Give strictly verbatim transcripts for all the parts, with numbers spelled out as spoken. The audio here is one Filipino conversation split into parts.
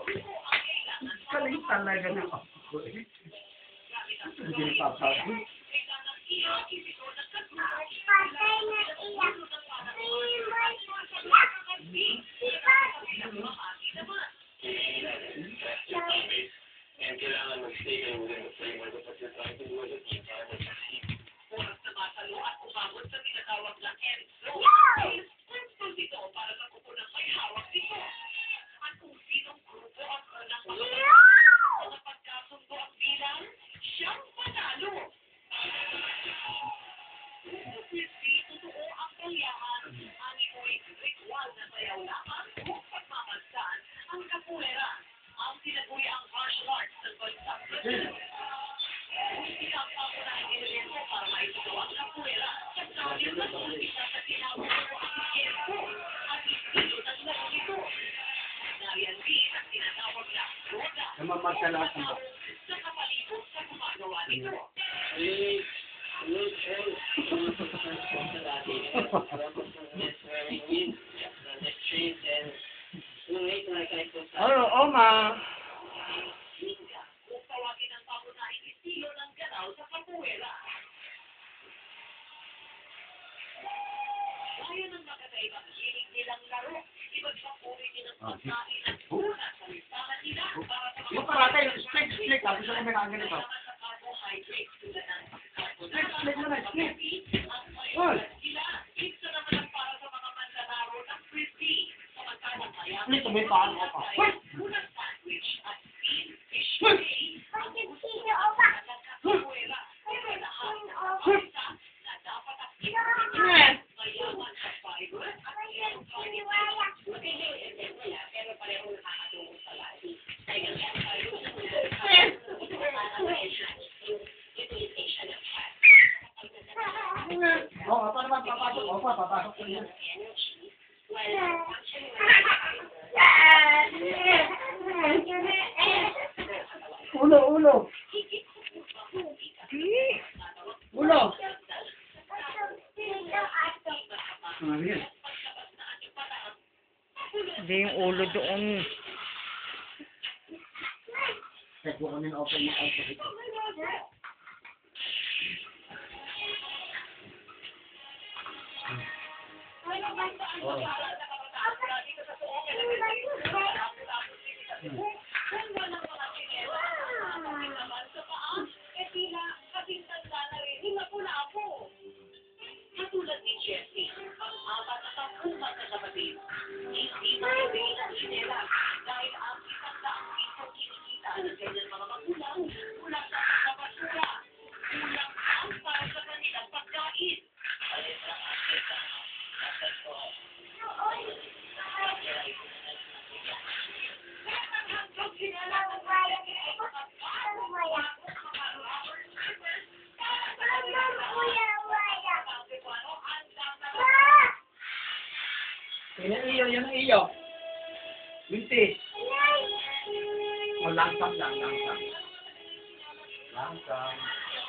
Galing talaga na ako eh. Hindi papago. Patay na iyak. And kailangan mag-stay kayo within the framework of what you're trying to do as a team time as a team. Oras na matalo at umabot sa tinatawag na end zone. Principle dito para sa kupo ng may hawak dito. At kung sinong grupo ang unang makapagpapagpapag na pagkasundo ang bilang, siyang panalo. Hindi totoo ang kalyahan. Ang ito'y ritual na sayaw lamang kung pagmamagsan ang kapuleran. Ang tinagoy ang martial arts ng bansang Brazil. Isang papunahing elemento para maitugaw ang kapuera sa gawin na isa sa tinawag mo ang tempo at estilo ng laro nito. Nariyan din ang tinatawag na roda sa kapalibot sa gumagawa nito. Ano, Oma? Kung tawagin ang papunahing estilo ng galaw sa kapuera. Gaya ng magkakaibang hiling nilang laro, iba't ibang uri din ang pagkain at una sa listahan nila para sa mga Yung karate, yung split, split. Tapos yung may nakaganito. sa carbohydrates tulad ng Split, split mo na, split. ang Uy! sila. Isa naman ang para sa mga manlalaro ng frisbee. Samantalang maya, Split, may paano ko pa. Uy! unang sandwich at steamed fish Uy! fillet. Bakit sino o ba? Kapuera, pero lahat Uy! na dapat at Uy! mayaman sa fiber at Bakit siniwala? pero pareho nakakatulong sa lasi. Kaya nga tayo sa utilization of fat. Oo, pa naman papasok. Oo, pa, papasok ko yun. Energy, while functioning Ulo, ulo. Ulo. Ah, yan. Hindi yung ulo doon. Check mo kami na open yung auto dito. Oh. Katulad ni Jessie, ang apat na tampung magkakapatid, hindi makabili ng sinela dahil ang isang daang piso kinikita ng kanyang mga magulang mula sa pagkabasura. Kulang ang para sa kanilang pagkain. Alis ang asita. Asal ko. Hanggang sinala ng bayan ng mga Yan ang iyo, yan ang iyo. Mintis. O, langsam lang, langsam. Langsam.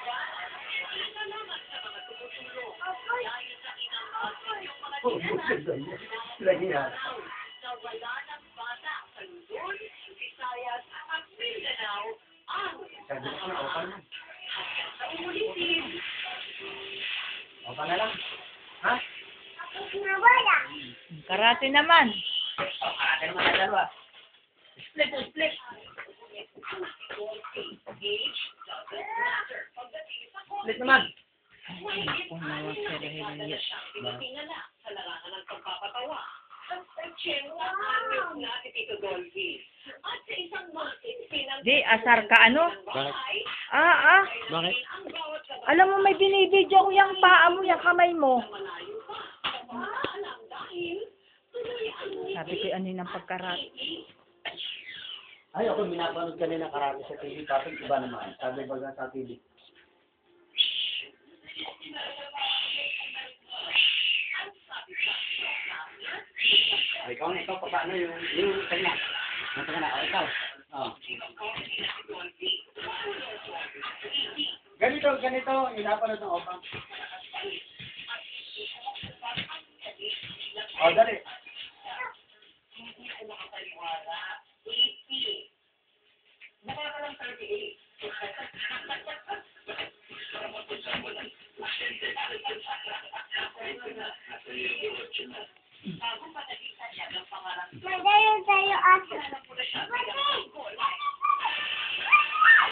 Oh, lagi yan. na wala ng bata sa Luzon, Visayas at Mindanao ang Sabi ko na, opa naman. sa ulitin. Opa na lang. Ha? Nawala. Karate naman. Oh, karate naman na dalawa. Split, split. Split naman. Kung nawa sa rahiliya. Tingala sa larangan ng pagpapatawa. Ang tsenwa ang na si Tito Dolphy. At sa isang masin, pinag- Di, asar ka ano? Bakit? Ah, ah. Bakit? Alam mo, may binibidyo ko yung paa mo, yung kamay mo. Sabi ko, ano yun ang pagkarate? Ay, ako minapanood kanina karate sa T V. Tapos iba naman. Sabi baga sa T V. Ay, ikaw na, ikaw pa paano yung, yung kanya? Yung kanya, o ikaw. Oh. Ganito, ganito, inapanood ng opang. O, dali. thirty-eight. Bagong patalitan niya ng pangarap. Magayon tayo aso. Alam ko na siya. Mati!